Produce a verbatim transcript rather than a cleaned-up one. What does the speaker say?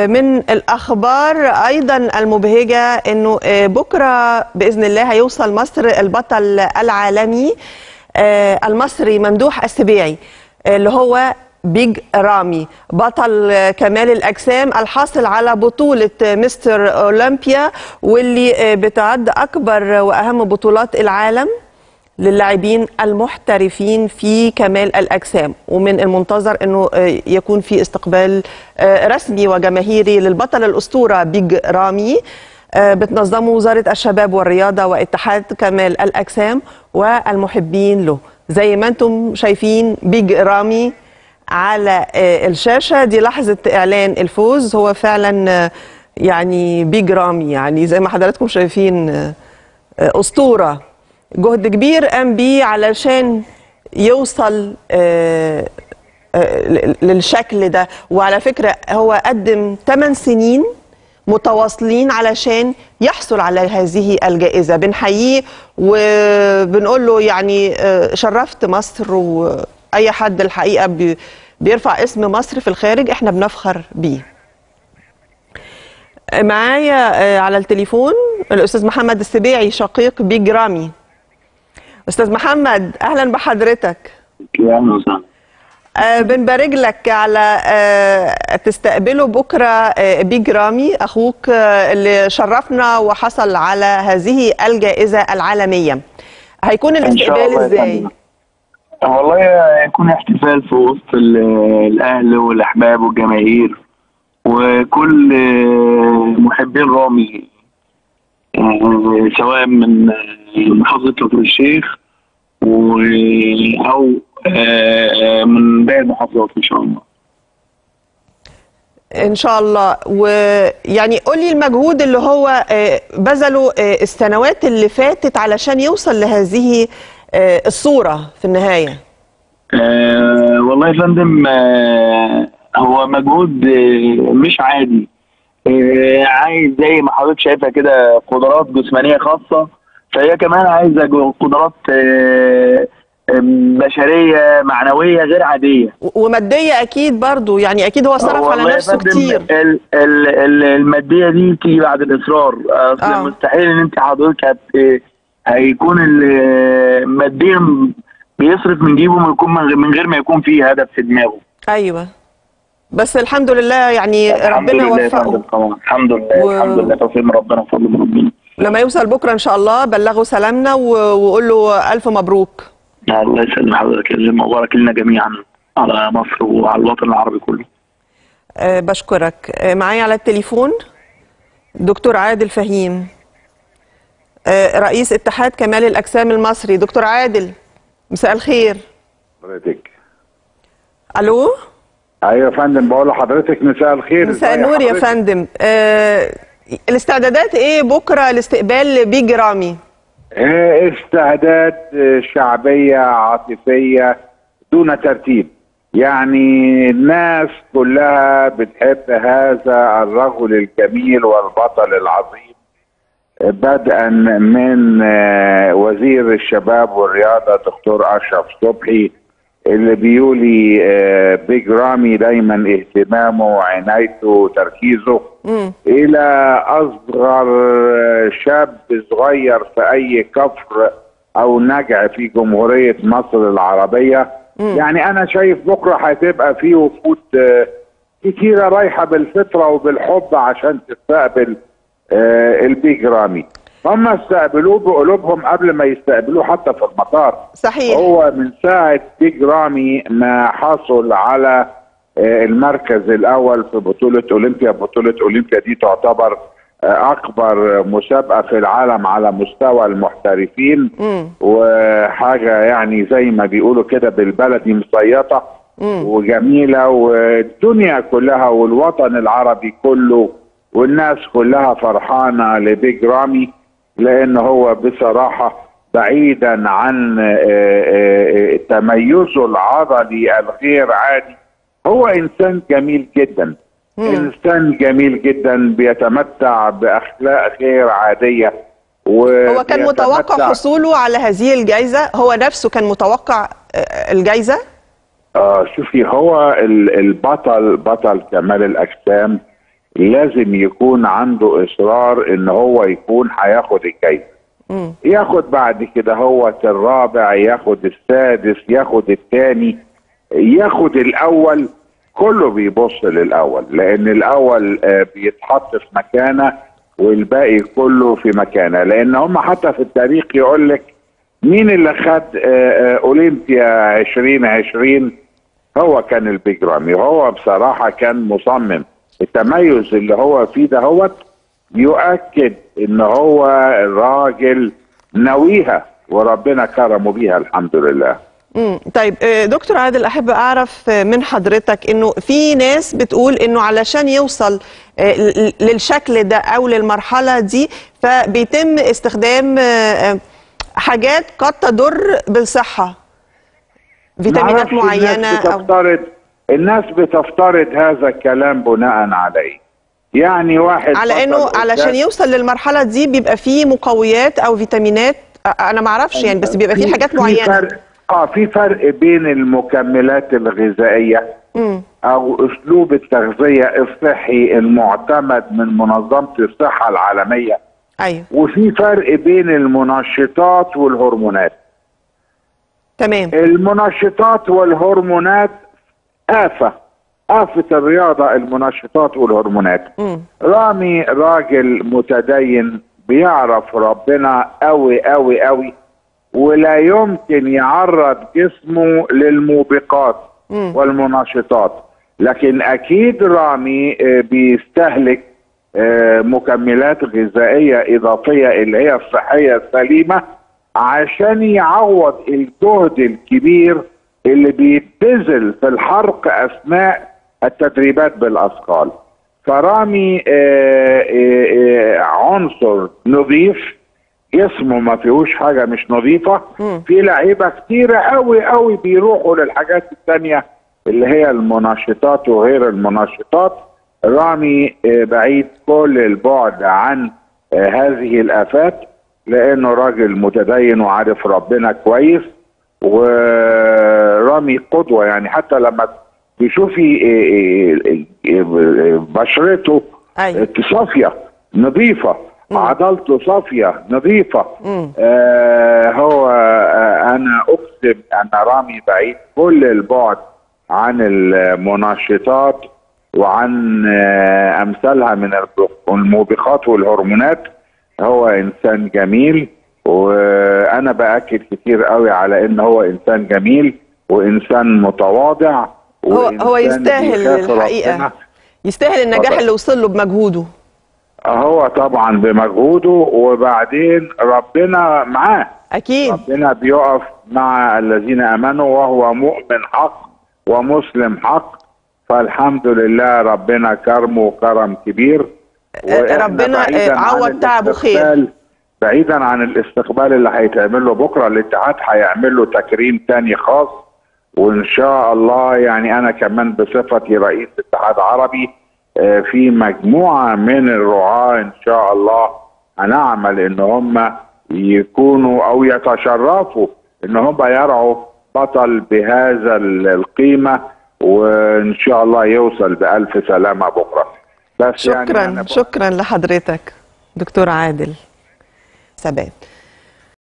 من الأخبار أيضا المبهجة أنه بكرة بإذن الله هيوصل مصر البطل العالمي المصري ممدوح السبيعي اللي هو بيج رامي، بطل كمال الأجسام الحاصل على بطولة مستر أولمبيا، واللي بتعد أكبر وأهم بطولات العالم للاعبين المحترفين في كمال الأجسام. ومن المنتظر أنه يكون في استقبال رسمي وجماهيري للبطل الأسطورة بيج رامي بتنظمه وزارة الشباب والرياضة واتحاد كمال الأجسام والمحبين له. زي ما انتم شايفين بيج رامي على الشاشة، دي لحظة إعلان الفوز. هو فعلا يعني بيج رامي، يعني زي ما حضراتكم شايفين أسطورة، جهد كبير قام بيه علشان يوصل للشكل ده. وعلى فكرة هو قدم ثمان سنين متواصلين علشان يحصل على هذه الجائزة. بنحييه وبنقول له يعني شرفت مصر، وأي حد الحقيقة بيرفع اسم مصر في الخارج احنا بنفخر بيه. معايا على التليفون الأستاذ محمد السبيعي شقيق بيج رامي. أستاذ محمد أهلا بحضرتك. أهلا وسهلا. آه بنبارك لك على آه تستقبله بكرة آه بيج رامي أخوك آه اللي شرفنا وحصل على هذه الجائزة العالمية. هيكون الاستقبال ازاي؟ والله هيكون احتفال في وسط الأهل والأحباب والجماهير وكل محبين رامي، سواء من محافظة كفر الشيخ أو من باقي المحافظات إن شاء الله. إن شاء الله. ويعني قولي المجهود اللي هو بذله السنوات اللي فاتت علشان يوصل لهذه الصورة في النهاية. أه والله يا فندم، أه هو مجهود مش عادي. أه عايز زي ما حضرتك شايفة كده قدرات جسمانية خاصة، فهي كمان عايزة قدرات أه بشريه معنويه غير عاديه وماديه اكيد برضو، يعني اكيد هو صرف على نفسه كتير. ال ال الماديه دي بتيجي بعد الاصرار. اصل آه. مستحيل ان انت حضرتك هت هيكون ماديا بيصرف من جيبه من غير ما يكون فيه هدف في دماغه. ايوه بس الحمد لله يعني ربنا وفقه. الحمد لله و... الحمد لله توفيق من ربنا وفضل من ربنا. لما يوصل بكره ان شاء الله بلغه سلامنا وقول له الف مبروك. الله يسلم حضرتك، مبارك لنا جميعا على مصر وعلى الوطن العربي كله. أه بشكرك. أه معايا على التليفون دكتور عادل فهيم، أه رئيس اتحاد كمال الأجسام المصري. دكتور عادل مساء الخير. حضرتك الو. ايوه يا فندم، بقول لحضرتك مساء الخير. مساء النور يا فندم. أه الاستعدادات ايه بكره لاستقبال بيج رامي؟ استعداد شعبية عاطفية دون ترتيب، يعني الناس كلها بتحب هذا الرجل الجميل والبطل العظيم، بدءا من وزير الشباب والرياضة دكتور أشرف صبحي اللي بيولي بيج رامي دايما اهتمامه وعنايته وتركيزه م. الى اصغر شاب صغير في اي كفر او نجع في جمهورية مصر العربية. م. يعني انا شايف بكرة هتبقى فيه وفود كتيرة رايحة بالفطرة وبالحب عشان تستقبل البيج رامي. هم استقبلوه بقلوبهم قبل ما يستقبلوه حتى في المطار. صحيح. هو من ساعة بيج رامي ما حصل على المركز الأول في بطولة أولمبيا. بطولة أولمبيا دي تعتبر أكبر مسابقة في العالم على مستوى المحترفين. م. وحاجة يعني زي ما بيقولوا كده بالبلدي مصيطة وجميلة، والدنيا كلها والوطن العربي كله والناس كلها فرحانة لبيج رامي، لأن هو بصراحة بعيدا عن تميزه العضلي الغير عادي هو إنسان جميل جدا. مم. إنسان جميل جدا بيتمتع بأخلاق غير عادية. هو كان متوقع حصوله على هذه الجائزة؟ هو نفسه كان متوقع الجائزة؟ آه شوفي، هو البطل بطل كمال الأجسام لازم يكون عنده اصرار ان هو يكون هياخد الجايزه. ياخد بعد كده هو الرابع، ياخد السادس، ياخد الثاني، ياخد الاول. كله بيبص للاول، لان الاول بيتحط في مكانه والباقي كله في مكانه. لان هم حتى في التاريخ يقول لك مين اللي خد اولمبيا عشرين عشرين؟ هو كان البيج رامي. وهو بصراحه كان مصمم. التميز اللي هو فيه ده هو يؤكد ان هو راجل نويها، وربنا كرمه بيها الحمد لله. امم طيب دكتور عادل، احب اعرف من حضرتك انه في ناس بتقول انه علشان يوصل للشكل ده او للمرحله دي فبيتم استخدام حاجات قد تضر بالصحه، فيتامينات معينه. الناس بتفترض أو الناس بتفترض هذا الكلام بناء على ايه؟ يعني واحد على انه علشان يوصل للمرحله دي بيبقى فيه مقويات او فيتامينات، انا ما اعرفش يعني، بس بيبقى فيه حاجات معينه. فرق اه في فرق بين المكملات الغذائيه م. او اسلوب التغذيه الصحي المعتمد من منظمه الصحه العالميه. ايوه. وفي فرق بين المنشطات والهرمونات. تمام. المنشطات والهرمونات آفة آفة الرياضة، المنشطات والهرمونات. م. رامي راجل متدين بيعرف ربنا قوي قوي قوي، ولا يمكن يعرض جسمه للموبقات م. والمنشطات. لكن أكيد رامي بيستهلك مكملات غذائية إضافية اللي هي الصحية السليمة عشان يعوض الجهد الكبير اللي بيتبذل في الحرق اثناء التدريبات بالاثقال. فرامي آآ آآ عنصر نظيف، جسمه ما فيهوش حاجه مش نظيفه. في لعيبه كتيره قوي قوي بيروحوا للحاجات الثانيه اللي هي المنشطات وغير المنشطات. رامي بعيد كل البعد عن هذه الافات، لانه راجل متدين وعارف ربنا كويس، ورامي قدوه. يعني حتى لما تشوفي بشرته أيوة. صافيه نظيفه، عضلته صافيه نظيفه. آه هو آه انا اقسم ان رامي بعيد كل البعد عن المنشطات وعن آه امثالها من الموبقات والهرمونات. هو انسان جميل، وانا باكد كتير قوي على ان هو انسان جميل وانسان متواضع. هو هو يستاهل الحقيقه، يستاهل النجاح اللي وصل له بمجهوده. هو طبعا بمجهوده، وبعدين ربنا معاه. اكيد ربنا بيقف مع الذين امنوا، وهو مؤمن حق ومسلم حق. فالحمد لله ربنا كرمه وكرم كبير، ربنا عوض تعبه خير. بعيدا عن الاستقبال اللي هيتعمل له بكره، الاتحاد هيعمل له تكريم تاني خاص، وان شاء الله يعني انا كمان بصفتي رئيس اتحاد عربي في مجموعه من الرعاة ان شاء الله هنعمل ان هم يكونوا او يتشرفوا ان هم يرعوا بطل بهذا القيمه، وان شاء الله يوصل بألف سلامه بكره. بس شكرا يعني شكرا لحضرتك دكتور عادل ثبات.